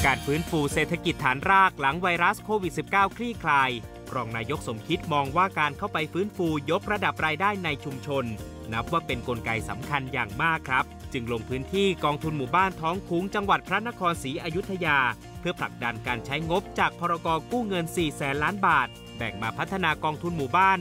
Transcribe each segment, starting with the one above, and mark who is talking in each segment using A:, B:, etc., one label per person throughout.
A: การฟื้นฟูเศรษฐกิจฐานรากหลังไวรัสโควิด -19 คลี่คลายรองนายกสมคิดมองว่าการเข้าไปฟื้นฟูยกระดับรายได้ในชุมชนนับว่าเป็นกลไกสำคัญอย่างมากครับจึงลงพื้นที่กองทุนหมู่บ้านท้องคุ้งจังหวัดพระนครศรีอยุธยาเพื่อผลักดันการใช้งบจากพรก.กู้เงิน 400,000 ล้านบาทแบ่งมาพัฒนากองทุนหมู่บ้าน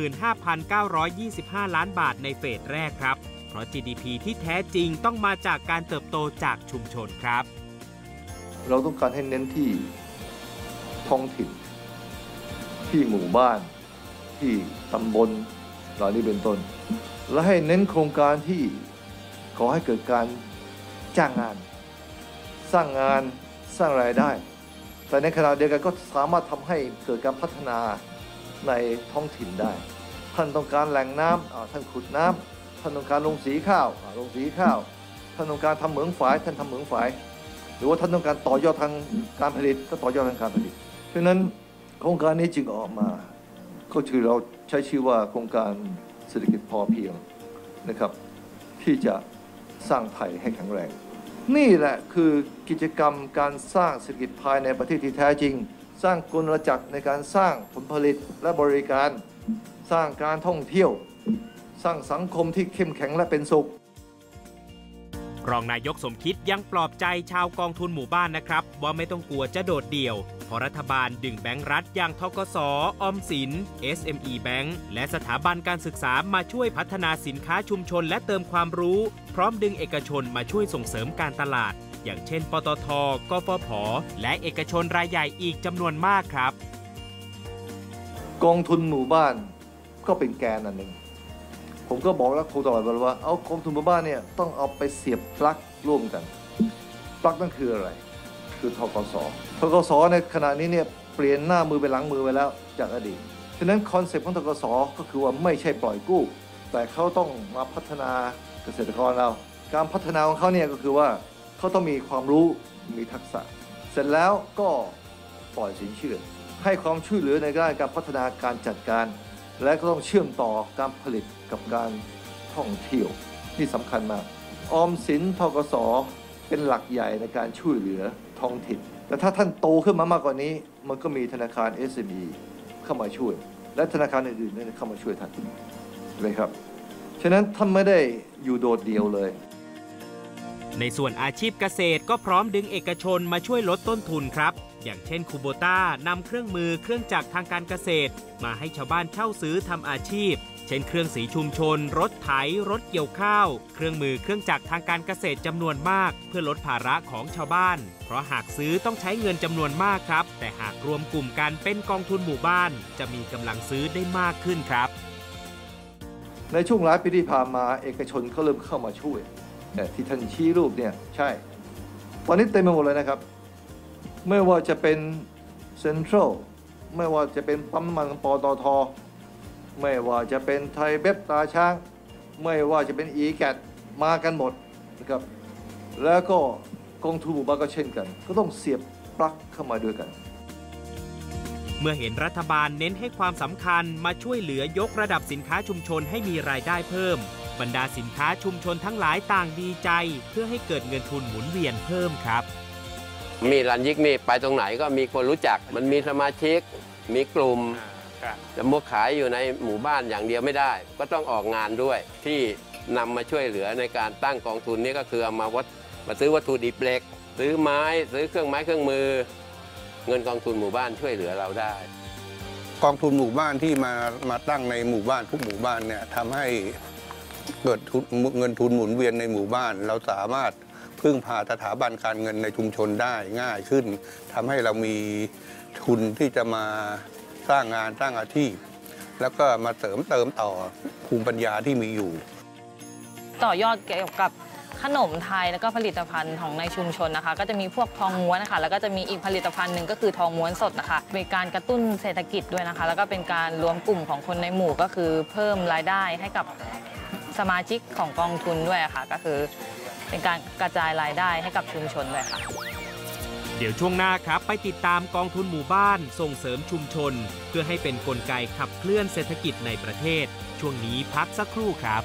A: 15,925 ล้านบาทในเฟสแรกครับเพราะ GDP ที่แท้จริงต้องมาจากการเติบโตจากชุมชนครับ
B: เราต้องการให้เน้นที่ท้องถิ่นที่หมู่บ้านที่ตำบลเหล่านี้เป็นต้นและให้เน้นโครงการที่ขอให้เกิดการจ้างงานสร้างงานสร้างรายได้แต่ในขณะเดียวกันก็สามารถทำให้เกิดการพัฒนาในท้องถิ่นได้ท่านต้องการแหล่งน้ำท่านขุดน้ำท่านต้องการลงสีข้าวลงสีข้าวท่านต้องการทำเหมืองฝายท่านทำเหมืองฝายหรือว่าท่านต้องการต่อยอดทางการผลิตก็ต่อยอดทางการผลิตเพราะนั้นโครงการนี้จึงออกมาก็คือเราใช้ชื่อว่าโครงการเศรษฐกิจพอเพียงนะครับที่จะสร้างไทยให้แข็งแรงนี่แหละคือกิจกรรมการสร้างเศรษฐกิจภายในประเทศที่แท้จริงสร้างกลจักรในการสร้างผลผลิตและบริการสร้างการท่องเที่ยวสร้างสังคมที่เข้มแข็งและเป็นสุข
A: รองนายกสมคิดยังปลอบใจชาวกองทุนหมู่บ้านนะครับว่าไม่ต้องกลัวจะโดดเดี่ยวเพราะรัฐบาลดึงแบงก์รัฐอย่างธกส.ออมสิน SME Bank และสถาบันการศึกษามาช่วยพัฒนาสินค้าชุมชนและเติมความรู้พร้อมดึงเอกชนมาช่วยส่งเสริมการตลาดอย่างเช่นปตท.กฟผ.และเอกชนรายใหญ่อีกจำนวนมากครับ
B: กองทุนหมู่บ้านก็เป็นแกนอันหนึ่งผมก็บอกแล้วครูตลอดว่าเอากองทุนหมู่บ้านเนี่ยต้องเอาไปเสียบปลั๊กร่วมกันปลั๊กนั่นคืออะไรคือธกส.ในขณะนี้เนี่ยเปลี่ยนหน้ามือไปหลังมือไปแล้วจากอดีตฉะนั้นคอนเซ็ปต์ของธกส.ก็คือว่าไม่ใช่ปล่อยกู้แต่เขาต้องมาพัฒนาเกษตรกรเราการพัฒนาของเขาเนี่ยก็คือว่าเขาต้องมีความรู้มีทักษะเสร็จแล้วก็ปล่อยสินเชื่อให้ความช่วยเหลือในด้านการพัฒนาการจัดการและก็ต้องเชื่อมต่อการผลิตกับการท่องเที่ยวนี่สำคัญมากออมสินธกส.เป็นหลักใหญ่ในการช่วยเหลือท้องถิ่นแต่ถ้าท่านโตขึ้นมามากกว่านี้มันก็มีธนาคาร SME เข้ามาช่วยและธนาคารอื่นๆเข้ามาช่วยท่านเลยครับฉะนั้นท่านไม่ได้อยู่โดดเดี่ยวเลย
A: ในส่วนอาชีพเกษตรก็พร้อมดึงเอกชนมาช่วยลดต้นทุนครับอย่างเช่นคูโบต้านำเครื่องมือเครื่องจักรทางการเกษตรมาให้ชาวบ้านเช่าซื้อทำอาชีพเช่นเครื่องสีชุมชนรถไถรถเกี่ยวข้าวเครื่องมือเครื่องจักรทางการเกษตรจำนวนมากเพื่อลดภาระของชาวบ้านเพราะหากซื้อต้องใช้เงินจำนวนมากครับแต่หากรวมกลุ่มกันเป็นกองทุนหมู่บ้านจะมีกำลังซื้อได้มากขึ้นครับ
B: ในช่วงหลายปีที่ผ่านมาเอกชนเขาเริ่มเข้ามาช่วยที่ท่านชี้รูปเนี่ยใช่ตอนนี้เต็มไปหมดเลยนะครับไม่ว่าจะเป็นเซ็นทรัลไม่ว่าจะเป็นปั๊มน้ำมันปตท.ไม่ว่าจะเป็นไทยเบฟตาช้างไม่ว่าจะเป็นอีแกตมากันหมดนะครับแล้วก็กองทุนหมู่บ้านก็เช่นกันก็ต้องเสียบปลั๊กเข้ามาด้วยกัน
A: เมื่อเห็นรัฐบาลเน้นให้ความสำคัญมาช่วยเหลือยกระดับสินค้าชุมชนให้มีรายได้เพิ่มบรรดาสินค้าชุมชนทั้งหลายต่างดีใจเพื่อให้เกิดเงินทุนหมุนเวียนเพิ่มครับ
C: มีรันยิกนี่ไปตรงไหนก็มีคนรู้จักมันมีสมาชิกมีกลุ่มจะมัวขายอยู่ในหมู่บ้านอย่างเดียวไม่ได้ก็ต้องออกงานด้วยที่นำมาช่วยเหลือในการตั้งกองทุนนี้ก็คือเอามาซื้อวัตถุดิบเหล็กซื้อไม้ซื้อเครื่องไม้เครื่องมือเงินกองทุนหมู่บ้านช่วยเหลือเราได้
D: กองทุนหมู่บ้านที่มาตั้งในหมู่บ้านทุกหมู่บ้านเนี่ยทำให้เกิดเงินทุนหมุนเวียนในหมู่บ้านเราสามารถพึ่งพาสถาบันการเงินในชุมชนได้ง่ายขึ้นทำให้เรามีทุนที่จะมาสร้างงานสร้างอาชีพแล้วก็มาเสริมเติมต่อภูมิปัญญาที่มีอยู่
E: ต่อยอดเกี่ยวกับขนมไทยแล้วก็ผลิตภัณฑ์ของในชุมชนนะคะก็จะมีพวกทองม้วนนะคะแล้วก็จะมีอีกผลิตภัณฑ์หนึ่งก็คือทองม้วนสดนะคะเป็นการกระตุ้นเศรษฐกิจด้วยนะคะแล้วก็เป็นการรวมกลุ่มของคนในหมู่ก็คือเพิ่มรายได้ให้กับสมาชิกของกองทุนด้วยค่ะก็คือเป็นการกระจายรายได้ให้กับชุมชนด้วยค่ะ
A: เดี๋ยวช่วงหน้าครับไปติดตามกองทุนหมู่บ้านส่งเสริมชุมชนเพื่อให้เป็นกลไกขับเคลื่อนเศรษฐกิจในประเทศช่วงนี้พักสักครู่ครับ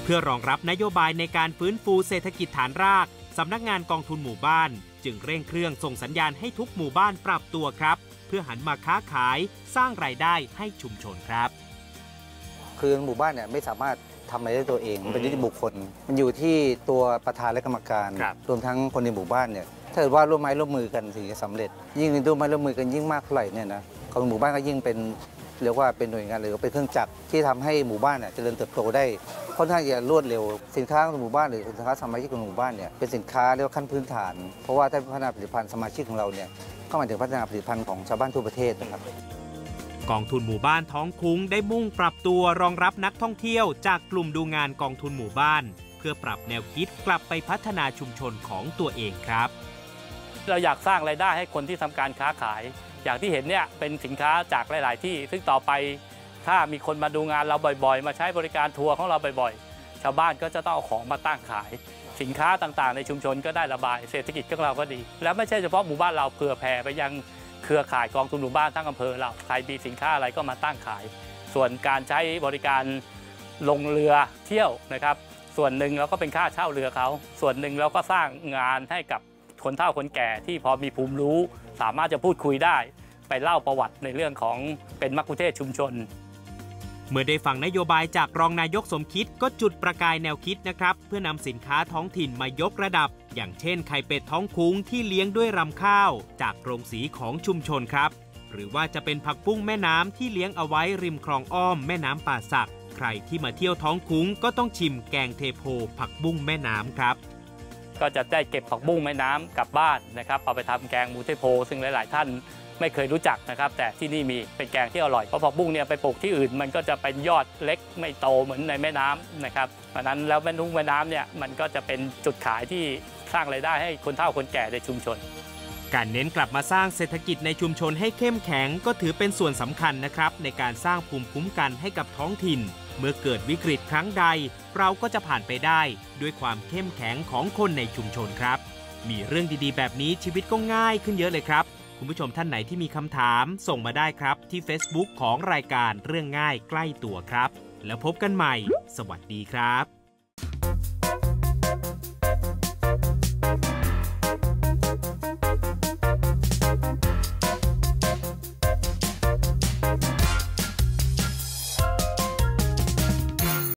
A: เพื่อรองรับนโยบายในการฟื้นฟูเศรษฐกิจฐานรากสำนักงานกองทุนหมู่บ้านจึงเร่งเครื่องส่งสัญญาณให้ทุกหมู่บ้านปรับตัวครับเพื่อหันมาค้าขายสร้างรายได้ให้ชุมชนครับ
F: คือหมู่บ้านเนี่ยไม่สามารถทำอะไรได้ตัวเองมันเป็นที่บุคคลมันอยู่ที่ตัวประธานและกรรมการรวมทั้งคนในหมู่บ้านเนี่ยถ้าเกิดว่าร่วมไม้ร่วมมือกันถึงจะสำเร็จยิ่งร่วมไม้ร่วมมือกันยิ่งมากเท่าไหร่เนี่ยนะของหมู่บ้านก็ยิ่งเป็นเรียกว่าเป็นหน่วยงานหรือเป็นเครื่องจักรที่ทำให้หมู่บ้านเจริญเติบโตได้ค่อนข้างจะรวดเร็วสินค้าของหมู่บ้านหรือสินค้าสมาชิกของหมู่บ้านเนี่ยเป็นสินค้าเรียกว่าขั้นพื้นฐานเพราะว่าถ้าพัฒนาผลิตภัณฑ์สมาชิกของเราเนี่ยก็หมายถึงพัฒนาผลิตภัณฑ์ของชาวบ้านทั่วประเทศนะครับ
A: กองทุนหมู่บ้านท้องคุ้งได้มุ่งปรับตัวรองรับนักท่องเที่ยวจากกลุ่มดูงานกองทุนหมู่บ้านเพื่อปรับแนวคิดกลับไปพัฒนาชุมชนของตัวเองครับ
G: เราอยากสร้างรายได้ให้คนที่ทำการค้าขายอย่างที่เห็นเนี่ยเป็นสินค้าจากหลายๆที่ซึ่งต่อไปถ้ามีคนมาดูงานเราบ่อยๆมาใช้บริการทัวร์ของเราบ่อยๆชาวบ้านก็จะต้องเอาของมาตั้งขายสินค้าต่างๆในชุมชนก็ได้ระบายเศรษฐกิจของเราก็ดีแล้วไม่ใช่เฉพาะหมู่บ้านเราเผื่อแผ่ไปยังเครือข่ายกองทุนหมู่บ้านทั้งอำเภอเราใครมีสินค้าอะไรก็มาตั้งขายส่วนการใช้บริการลงเรือเที่ยวนะครับส่วนหนึ่งเราก็เป็นค่าเช่าเรือเขาส่วนหนึ่งเราก็สร้างงานให้กับคนเฒ่าคนแก่ที่พอมีภูมิรู้สามารถจะพูดคุยได้ไปเล่าประวัติในเรื่องของเป็นมัคคุเทศก์ชุมชน
A: เมื่อได้ฟังนโยบายจากรองนายกสมคิดก็จุดประกายแนวคิดนะครับเพื่อนำสินค้าท้องถิ่นมายกระดับอย่างเช่นไข่เป็ดท้องคุ้งที่เลี้ยงด้วยรำข้าวจากโรงสีของชุมชนครับหรือว่าจะเป็นผักบุ้งแม่น้ำที่เลี้ยงเอาไว้ริมคลองอ้อมแม่น้ำป่าสักใครที่มาเที่ยวท้องคุ้งก็ต้องชิมแกงเทโพผักบุ้งแม่น้ำครับ
G: ก็จะได้เก็บผักบุ้งแม่น้ำกลับบ้านนะครับเอาไปทำแกงหมูเทโพซึ่งหลายๆท่านไม่เคยรู้จักนะครับแต่ที่นี่มีเป็นแกงที่อร่อยเพราะผักบุ้งเนี่ยไปปลูกที่อื่นมันก็จะเป็นยอดเล็กไม่โตเหมือนในแม่น้ำนะครับเพราะนั้นแล้วแม่น้ำเนี่ยมันก็จะเป็นจุดขายที่สร้างรายได้ให้คนเฒ่าคนแก่ในชุมชน
A: การเน้นกลับมาสร้างเศรษฐกิจในชุมชนให้เข้มแข็งก็ถือเป็นส่วนสำคัญนะครับในการสร้างภูมิคุ้มกันให้กับท้องถิ่นเมื่อเกิดวิกฤตครั้งใดเราก็จะผ่านไปได้ด้วยความเข้มแข็งของคนในชุมชนครับมีเรื่องดีๆแบบนี้ชีวิตก็ง่ายขึ้นเยอะเลยครับคุณผู้ชมท่านไหนที่มีคำถามส่งมาได้ครับที่ Facebook ของรายการเรื่องง่ายใกล้ตัวครับแล้วพบกันใหม่สวัสดีครับ